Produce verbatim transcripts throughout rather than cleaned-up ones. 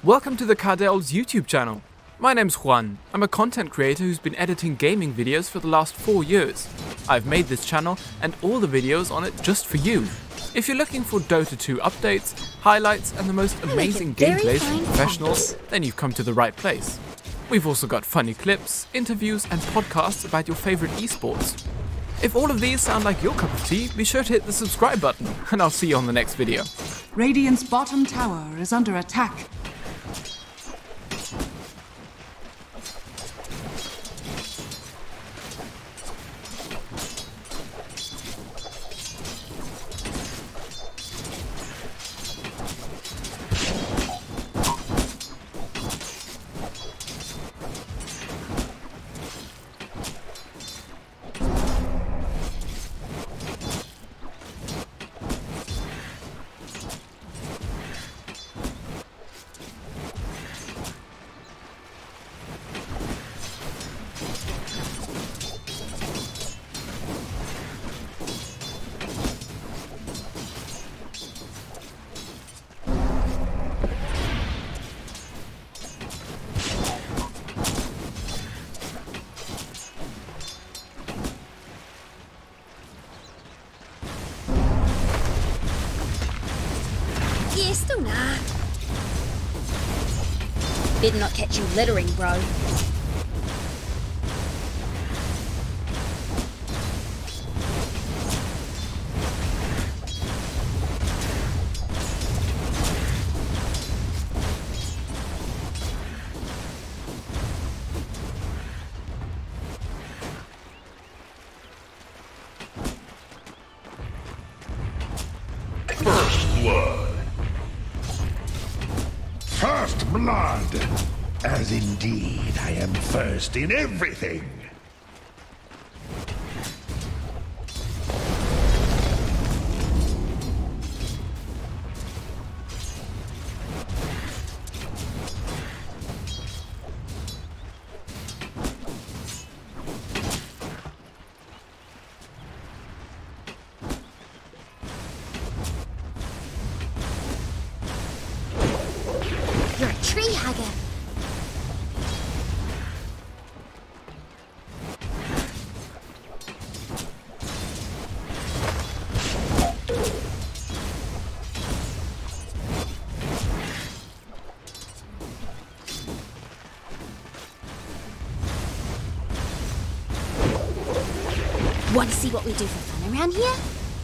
Welcome to the Cardel's YouTube channel. My name's Juan. I'm a content creator who's been editing gaming videos for the last four years. I've made this channel and all the videos on it just for you. If you're looking for Dota two updates, highlights and the most amazing gameplays from professionals, then you've come to the right place. We've also got funny clips, interviews and podcasts about your favorite esports. If all of these sound like your cup of tea, be sure to hit the subscribe button and I'll see you on the next video. Radiant's bottom tower is under attack. Yeah, still nah. Better not catch you littering, bro. First blood. First blood! As indeed I am first in everything! You're a tree hugger. Want to see what we do for fun around here?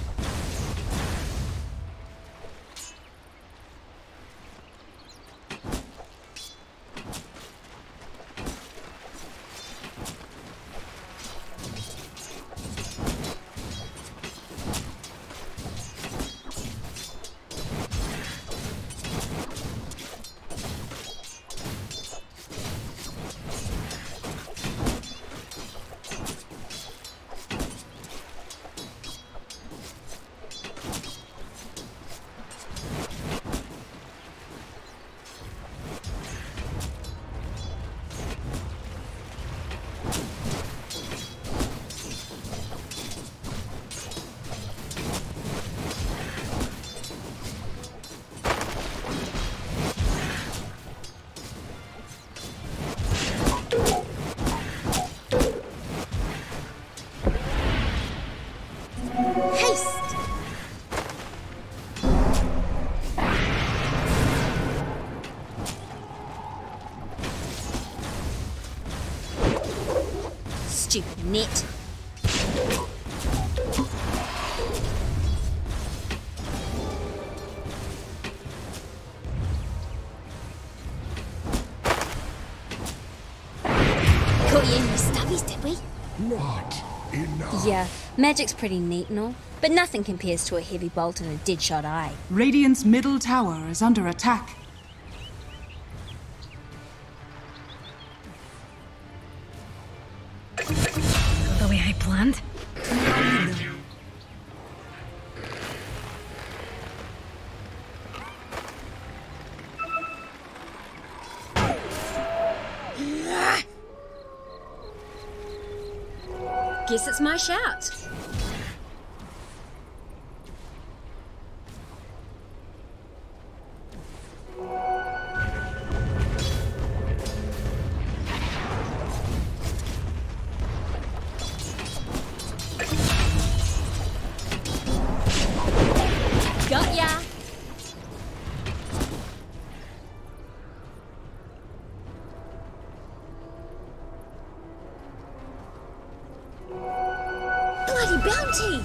Stupid net. Caught you in your stubbies, did we? Not enough. Yeah, magic's pretty neat and all, but nothing compares to a heavy bolt and a dead-shot eye. Radiant's middle tower is under attack. The way I planned. Guess it's my shout. ya! Bloody bounty!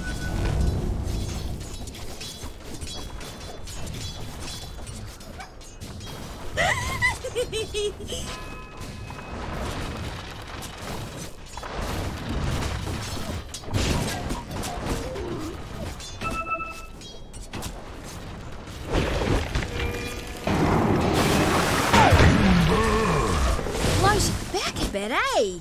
Blows your back a bit, eh?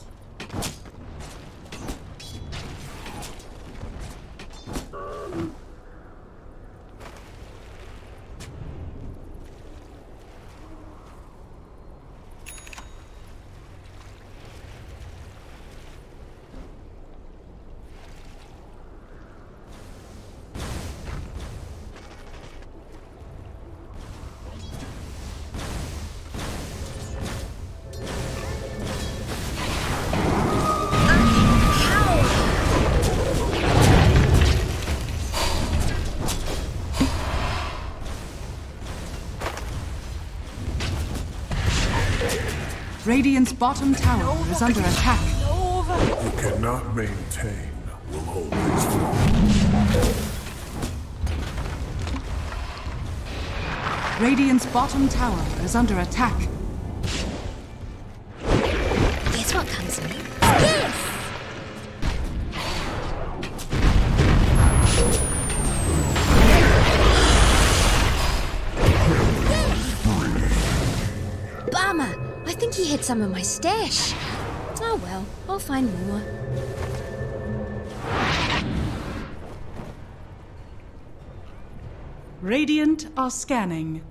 Radiant's bottom tower is under attack. You cannot maintain will always fall. Radiant's bottom tower is under attack. Guess what comes next? Yes! Bummer! I think he hid some of my stash. Oh well, I'll find more. Radiant are scanning.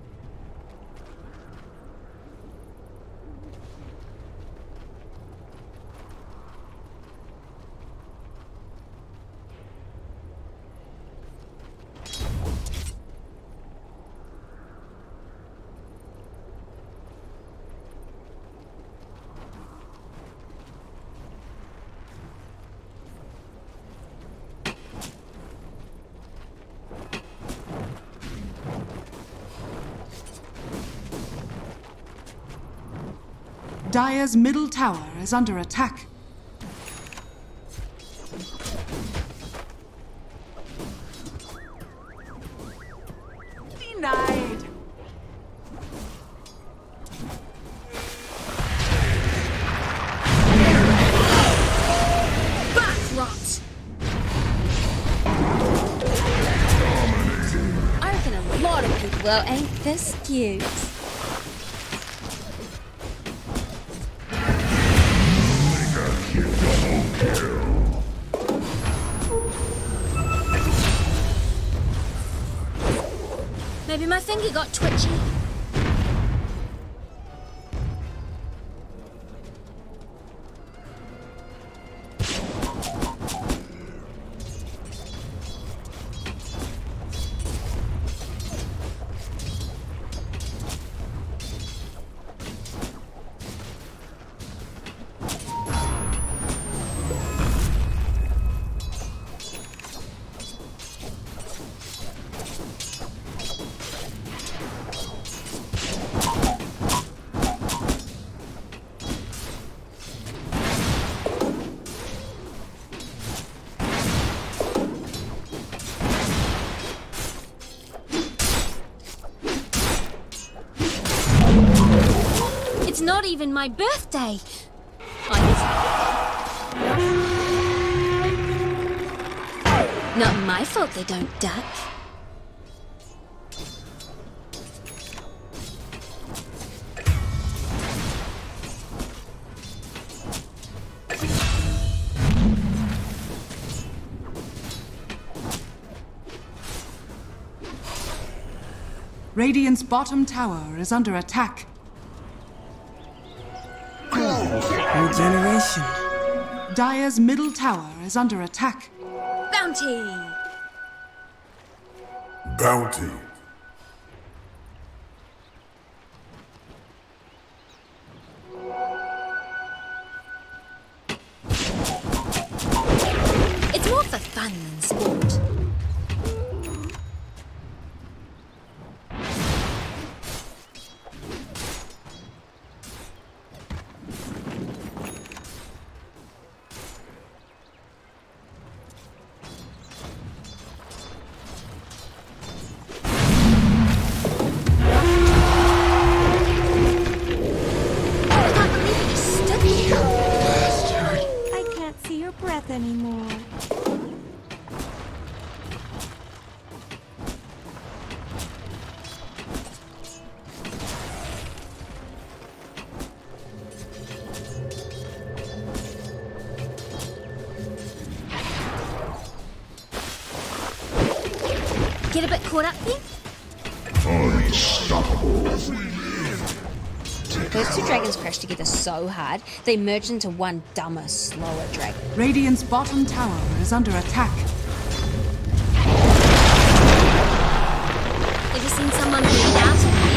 Dire's middle tower is under attack. Denied. Backrot! I reckon a lot of people well ain't this cute. Maybe my finger got twitchy. It's not even my birthday. I Not my fault they don't duck. Radiant's bottom tower is under attack. Regeneration. Dire's middle tower is under attack. Bounty! Bounty. It's more for fun than sport. caught up here? Unstoppable. Those two dragons crashed together so hard, they merged into one dumber, slower dragon. Radiant's bottom tower is under attack. Have you seen someone bleed out of it?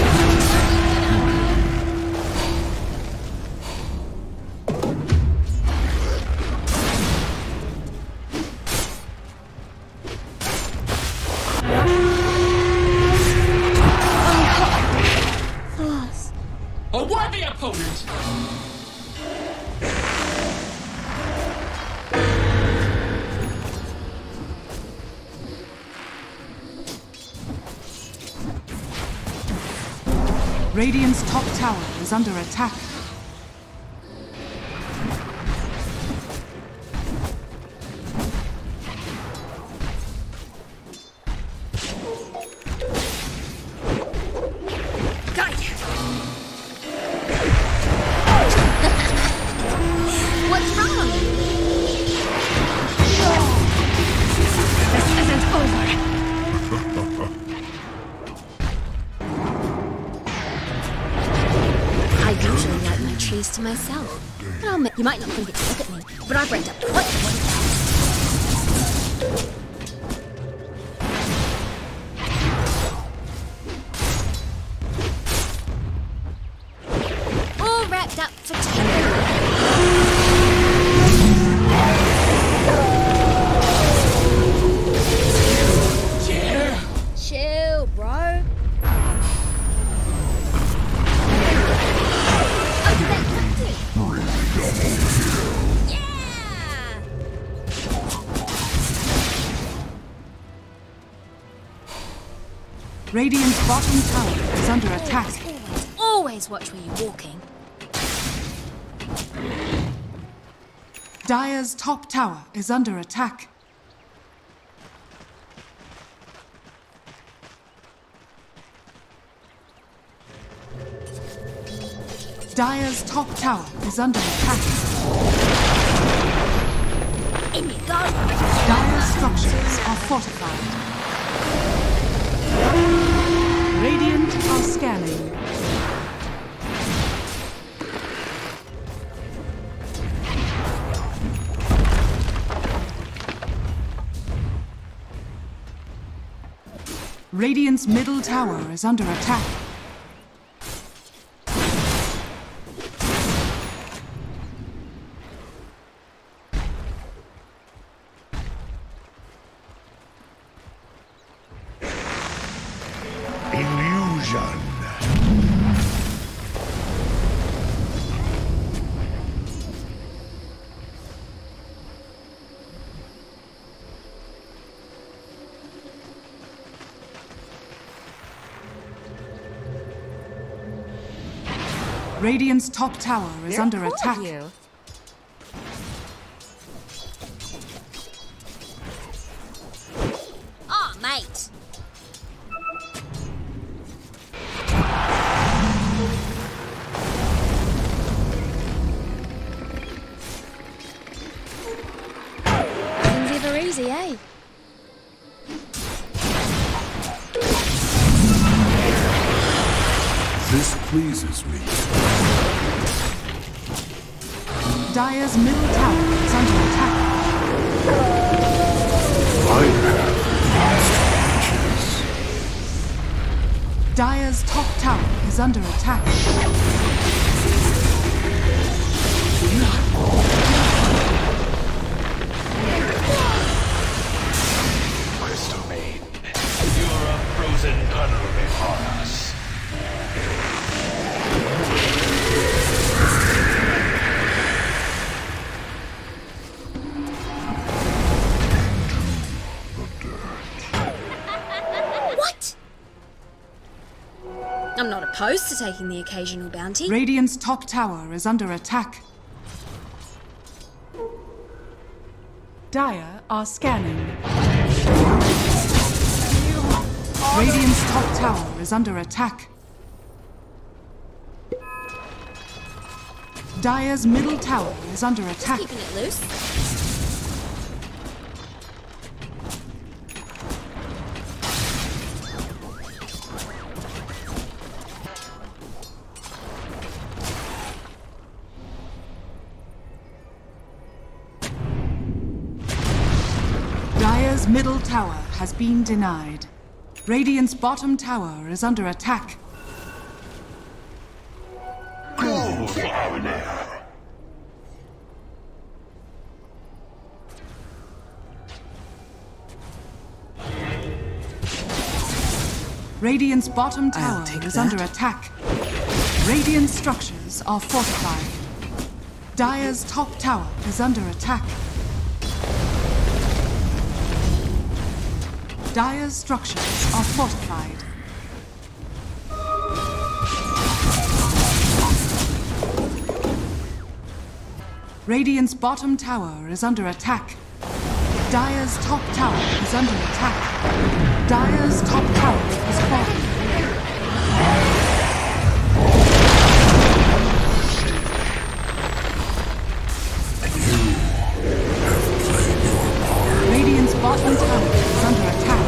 A worthy opponent! Radiant's top tower is under attack. What's wrong? This isn't over. I usually like my trees to myself. But I'll admit, you might not think it to look at me, but I've racked up quite a one. All wrapped up for ten. Chill, bro. Oh, did that cut you? Yeah! Radiant's bottom tower is under attack. Always, always watch where you're walking. Dire's top tower is under attack. Dire's top tower is under attack. In you go! Dire's structures are fortified. Radiant are scanning. Radiant's middle tower is under attack. Illusion. Radiant's top tower is under attack. You. Oh, mate. Things ever easy, eh? This pleases me. Dire's middle tower is under attack. I have monster Dire's top tower is under attack. Crystal Maid, you're a frozen puddle before us. What? I'm not opposed to taking the occasional bounty. Radiant's top tower is under attack. Dire are scanning. Radiant's top tower is under attack. Dire's middle tower is under attack. Keeping it loose. Radiant's middle tower has been denied. Radiant's bottom tower is under attack. Go down. Radiant's bottom tower take is that. under attack. Radiant structures are fortified. Dire's top tower is under attack. Dire's structures are fortified. Radiant's bottom tower is under attack. Dire's top tower is under attack. Dire's top tower is falling. Radiant's bottom tower is under attack.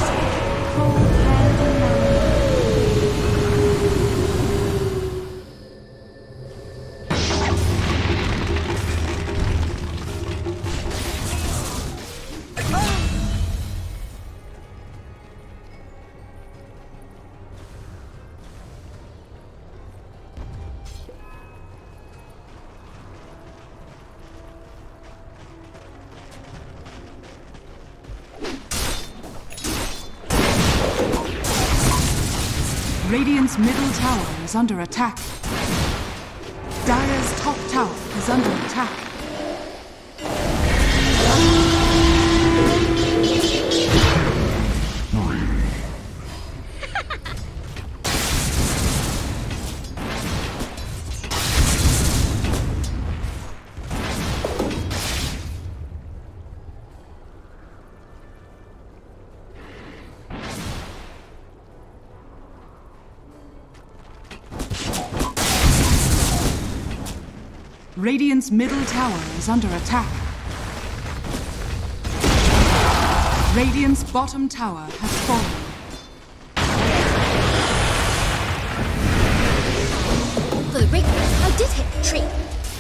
Radiant's middle tower is under attack. Dire's top tower is under attack. Radiant's middle tower is under attack. Radiant's bottom tower has fallen. The ring. I did hit the tree.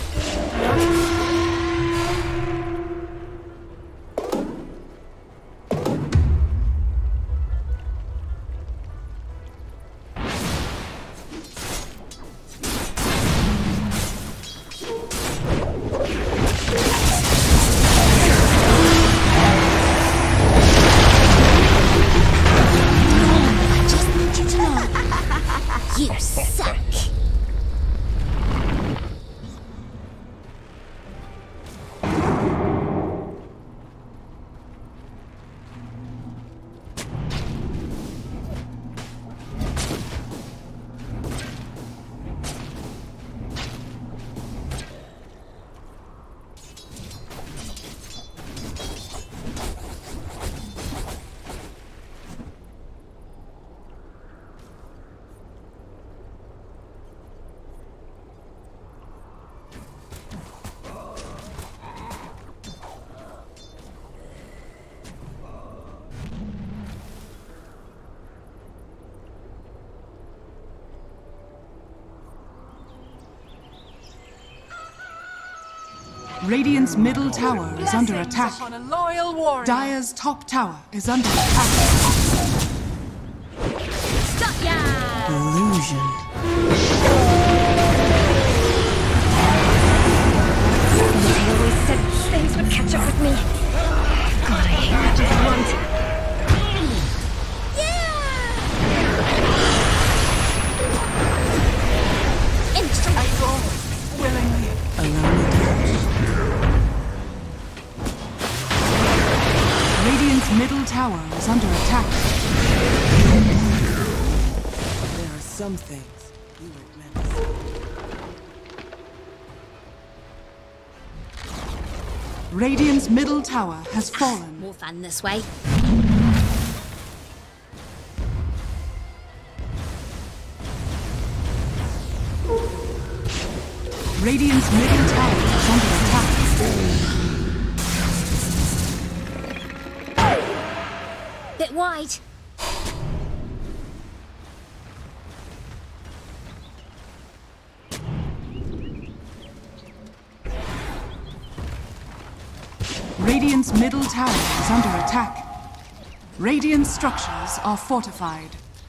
You suck. Radiant's middle tower is under attack. On a loyal warrior. Dire's top tower is under attack. Got ya! Illusion. I always said things would catch up with me. God, I hate that one. Willingly. Allow me Radiant's middle tower is under attack. There are some things you weren't meant to see. Radiant's middle tower has fallen. More fun this way. Radiant's middle tower is under attack. Bit wide. Radiant's middle tower is under attack. Radiant structures are fortified.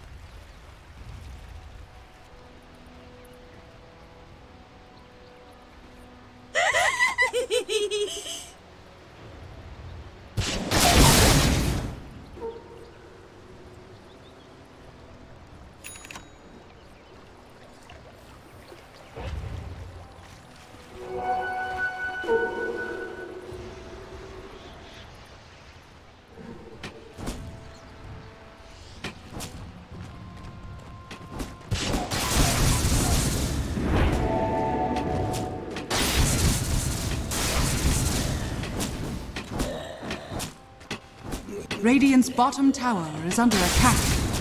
Radiant's bottom tower is under attack.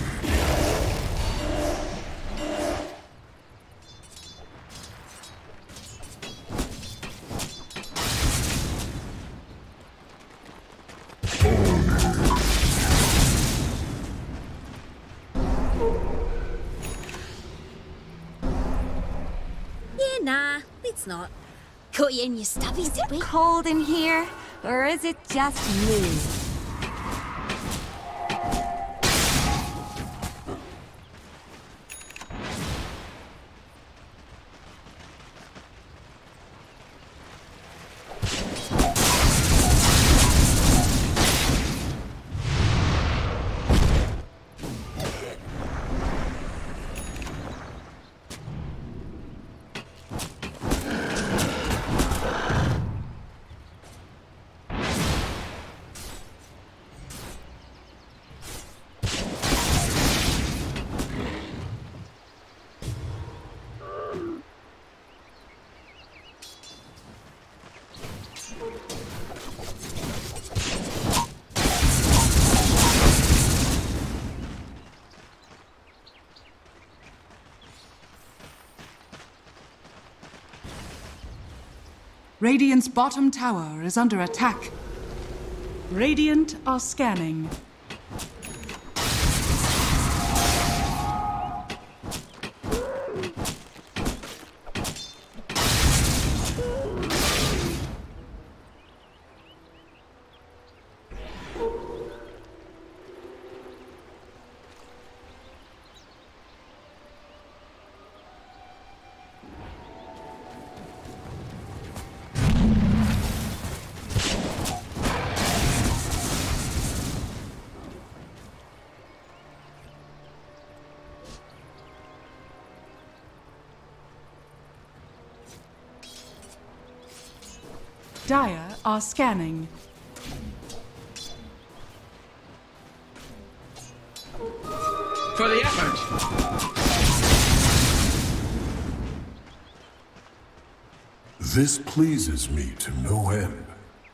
Yeah, nah, it's not. Caught you in your stubbies, did we? Cold in here, or is it just me? Radiant's bottom tower is under attack. Radiant are scanning. Dire are scanning. For the effort! This pleases me to no end.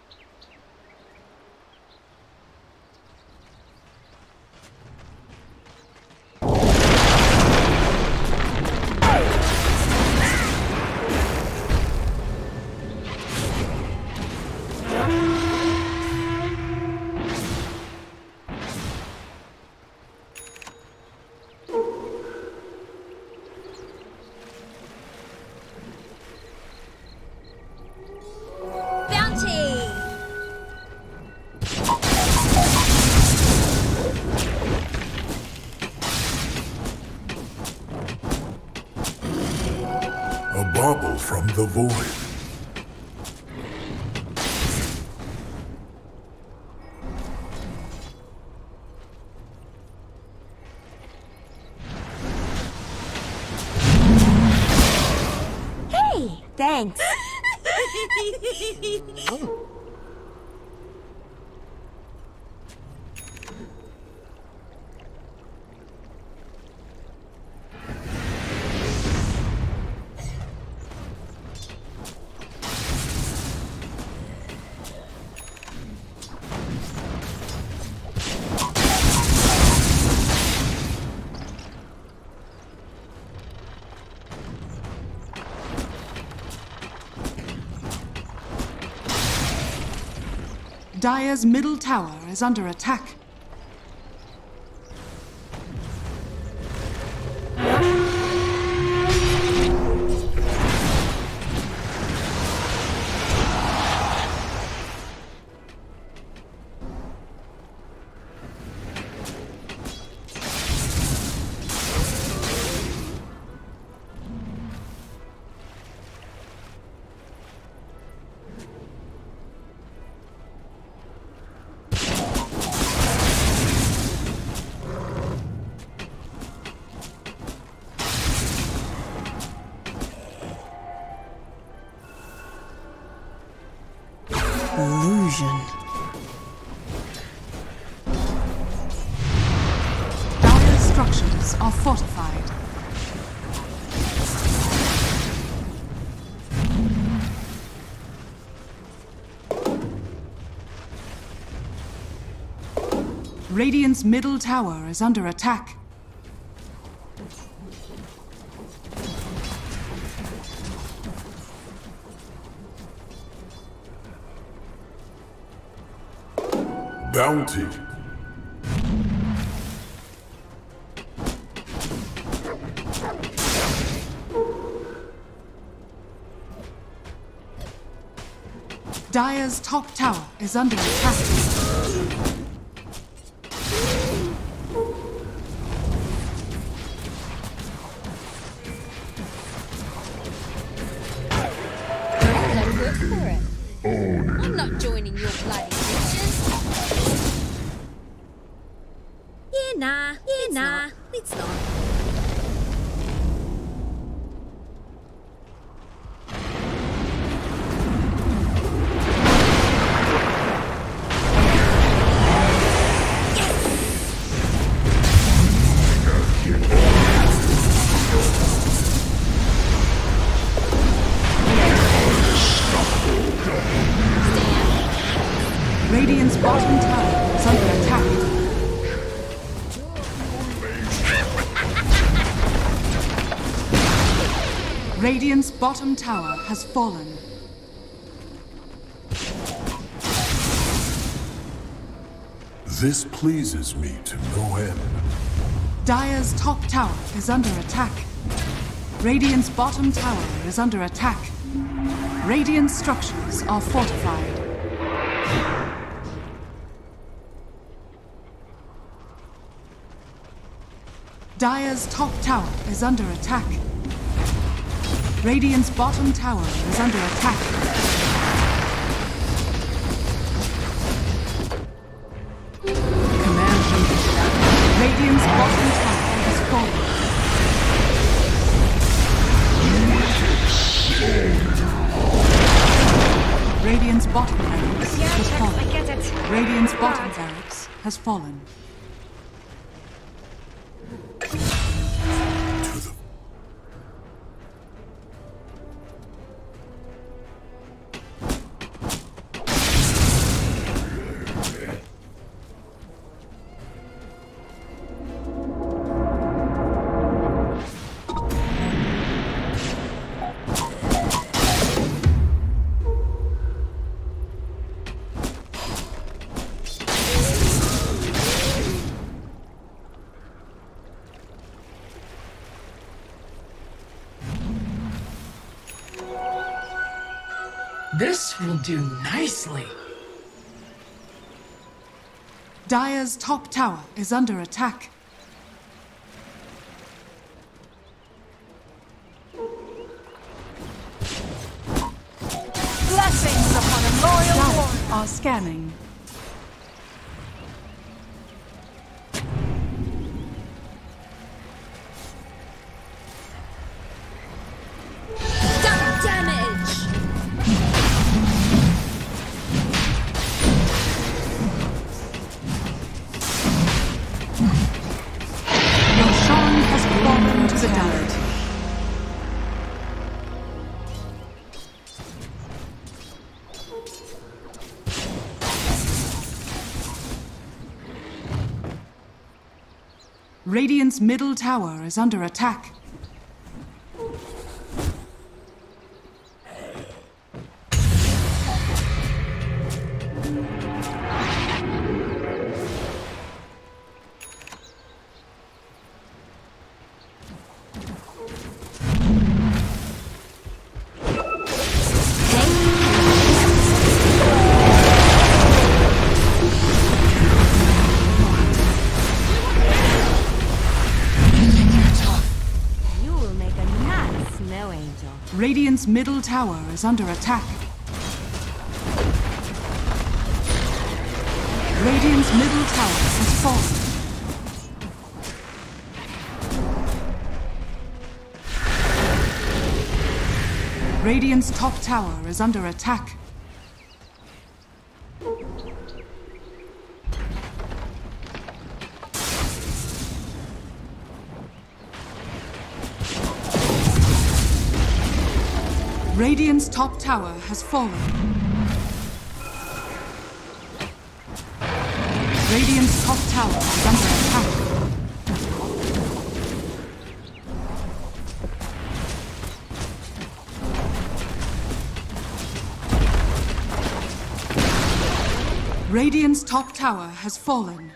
A bauble from the void. Hey, thanks. Dire's middle tower is under attack. illusion. Dire's structures are fortified. Radiant's middle tower is under attack. Bounty. Dire's top tower is under attack. I'm not joining your bloody bitches. Yeah, nah, yeah, nah, it's not. Radiant's bottom tower is under attack. Radiant's bottom tower has fallen. This pleases me to no end. Dire's top tower is under attack. Radiant's bottom tower is under attack. Radiant structures are fortified. Dire's top tower is under attack. Radiant's bottom tower is under attack. Command unit. Radiant's bottom tower has fallen. Radiant's bottom barracks has fallen. Radiant's bottom barracks has fallen. This will do nicely. Dire's top tower is under attack. Blessings upon a loyal Dire warrior. are scanning. Double damage! Roshan has fallen to the damage. Radiant's middle tower is under attack. You will make a nice snow angel. Radiant's middle tower is under attack. Radiant's middle tower has fallen. Radiant's top tower is under attack. Radiant's top tower has fallen. Radiant's top tower is under attack. Radiant's top tower has fallen.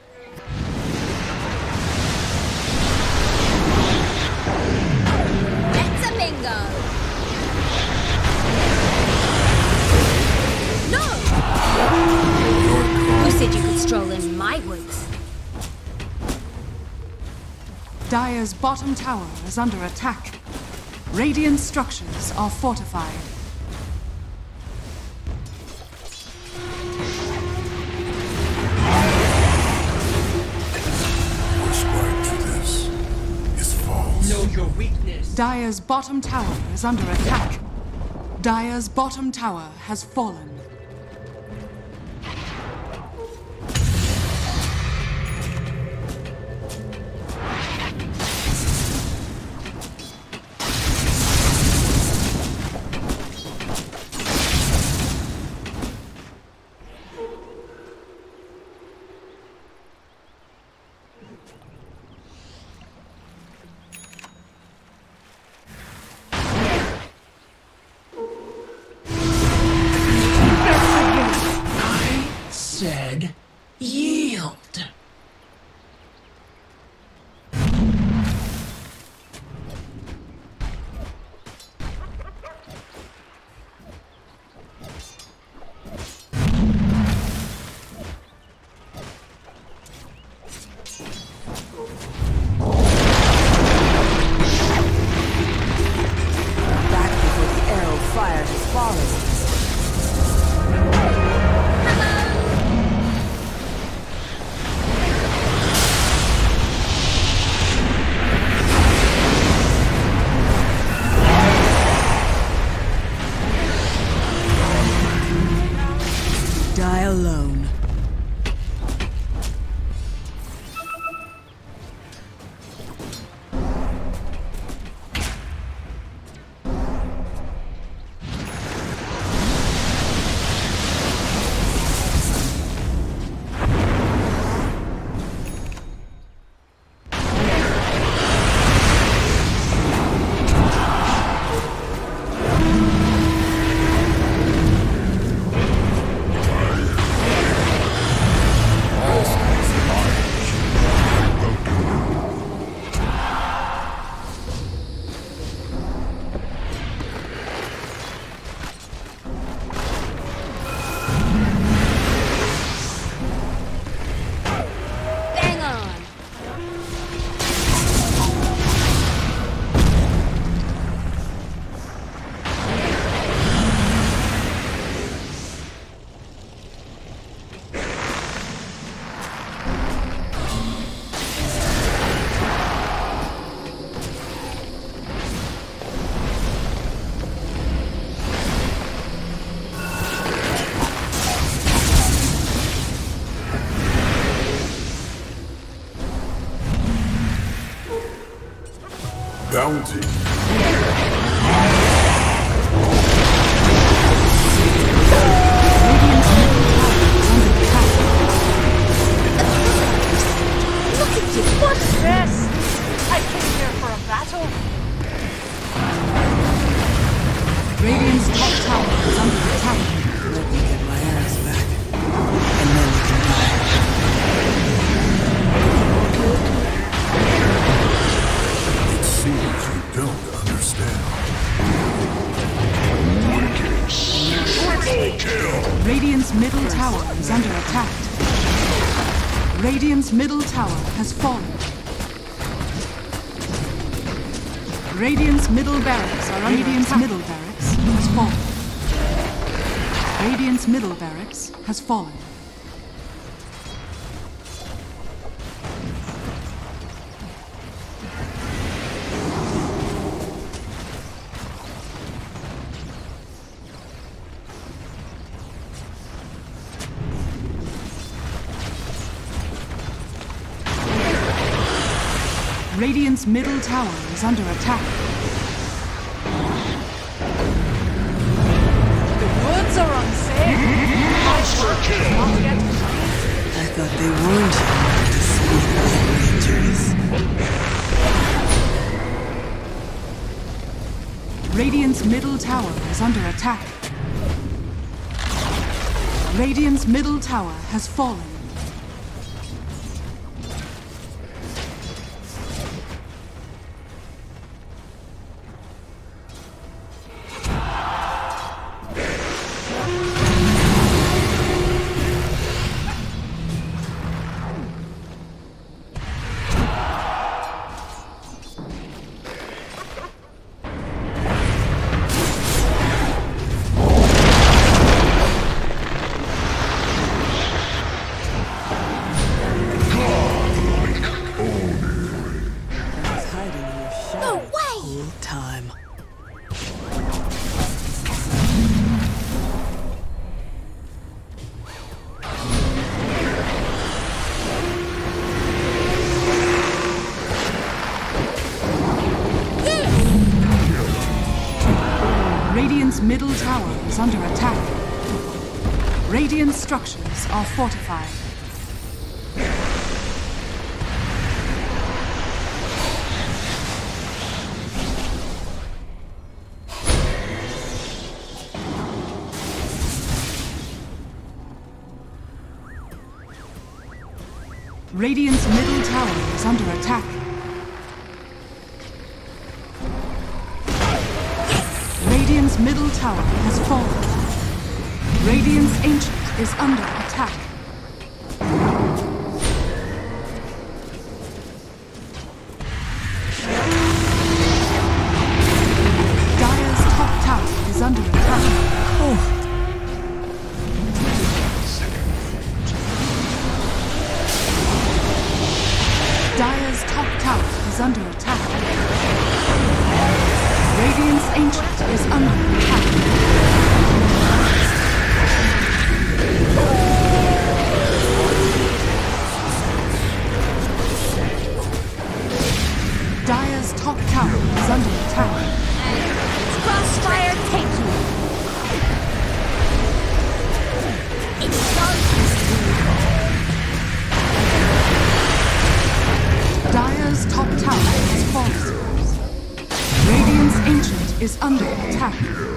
That's a bingo! No! Who said you could stroll in my woods? Dire's bottom tower is under attack. Radiant structures are fortified. Know your weakness. Dire's bottom tower is under attack. Dire's bottom tower has fallen. Said, yield. Back before the arrow fired has fallen. Die alone. Bounty. What's this? I came here for a battle. Radiant's top tower is under attack. Let me get my ass back. And then we can die. It seems you don't understand. Triple kill! Radiant's middle tower is under attack. Radiant's middle tower has fallen. Radiant's middle barracks are under Radiant's attack. Middle barracks has fallen. Radiant's middle barracks has fallen. Radiant's middle tower is under attack. are unsafe. Monster kill! Not yet. I thought they warned you. Radiant's middle tower is under attack. Radiant's middle tower has fallen. Time. Radiant's middle tower is under attack. Radiant structures are fortified. Radiant's middle tower is under attack. Radiant's middle tower has fallen. Radiant's ancient is under attack. Dire's top tower is under attack. Oh. Dire's top tower is under attack. Radiant's ancient is under attack. Dire's top tower is under attack. Crossfire take you! It's Dire's top tower has fallen. Radiant's ancient is under attack.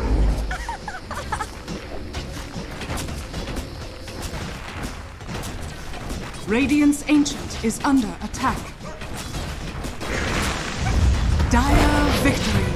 Radiant's ancient is under attack. Dire victory.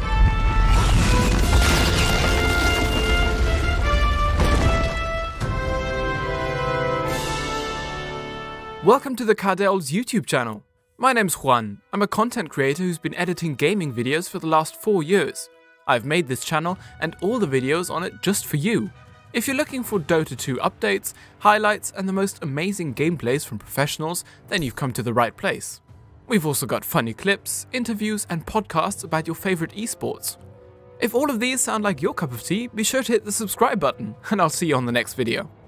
Welcome to the Cardel's YouTube channel. My name's Juan. I'm a content creator who's been editing gaming videos for the last four years. I've made this channel and all the videos on it just for you. If you're looking for Dota two updates, highlights and the most amazing gameplays from professionals, then you've come to the right place. We've also got funny clips, interviews and podcasts about your favorite esports. If all of these sound like your cup of tea, be sure to hit the subscribe button and I'll see you on the next video.